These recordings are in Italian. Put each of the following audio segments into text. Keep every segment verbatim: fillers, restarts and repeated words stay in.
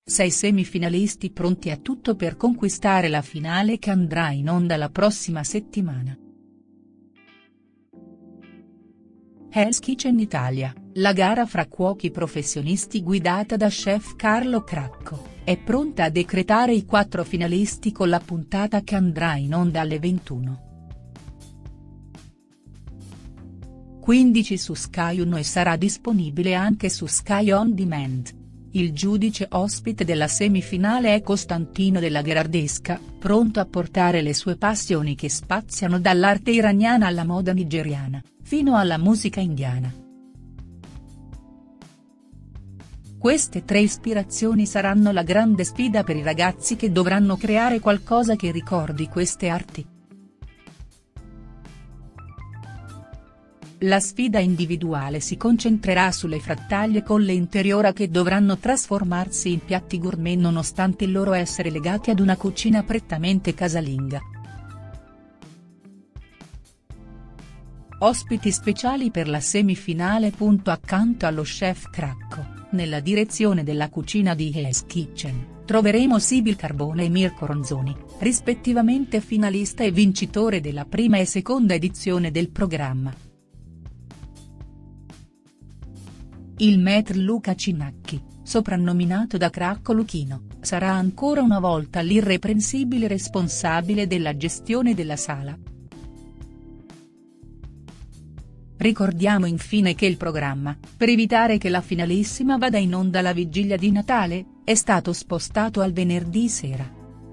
sei semifinalisti pronti a tutto per conquistare la finale che andrà in onda la prossima settimana. Hell's Kitchen Italia, la gara fra cuochi professionisti guidata da chef Carlo Cracco, è pronta a decretare i quattro finalisti con la puntata che andrà in onda alle ventuno e quindici su Sky uno e sarà disponibile anche su Sky On Demand. Il giudice ospite della semifinale è Costantino della Gherardesca, pronto a portare le sue passioni che spaziano dall'arte iraniana alla moda nigeriana, fino alla musica indiana. Queste tre ispirazioni saranno la grande sfida per i ragazzi che dovranno creare qualcosa che ricordi queste arti. La sfida individuale si concentrerà sulle frattaglie con le interiora che dovranno trasformarsi in piatti gourmet nonostante il loro essere legati ad una cucina prettamente casalinga. Ospiti speciali per la semifinale. Accanto allo chef Cracco, nella direzione della cucina di Hell's Kitchen, troveremo Sibyl Carbone e Mirko Ronzoni, rispettivamente finalista e vincitore della prima e seconda edizione del programma. Il maître Luca Cinacchi, soprannominato da Cracco Luchino, sarà ancora una volta l'irreprensibile responsabile della gestione della sala. Ricordiamo infine che il programma, per evitare che la finalissima vada in onda la vigilia di Natale, è stato spostato al venerdì sera.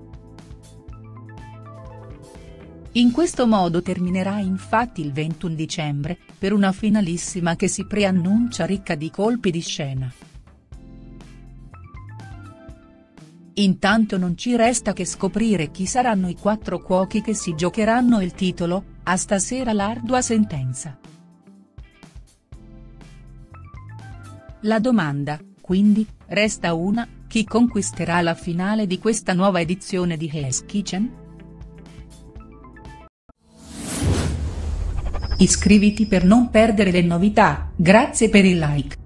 In questo modo terminerà infatti il ventuno dicembre, per una finalissima che si preannuncia ricca di colpi di scena. Intanto non ci resta che scoprire chi saranno i quattro cuochi che si giocheranno il titolo, a stasera l'ardua sentenza. La domanda, quindi, resta una: chi conquisterà la finale di questa nuova edizione di Hell's Kitchen?. Iscriviti per non perdere le novità, grazie per il like.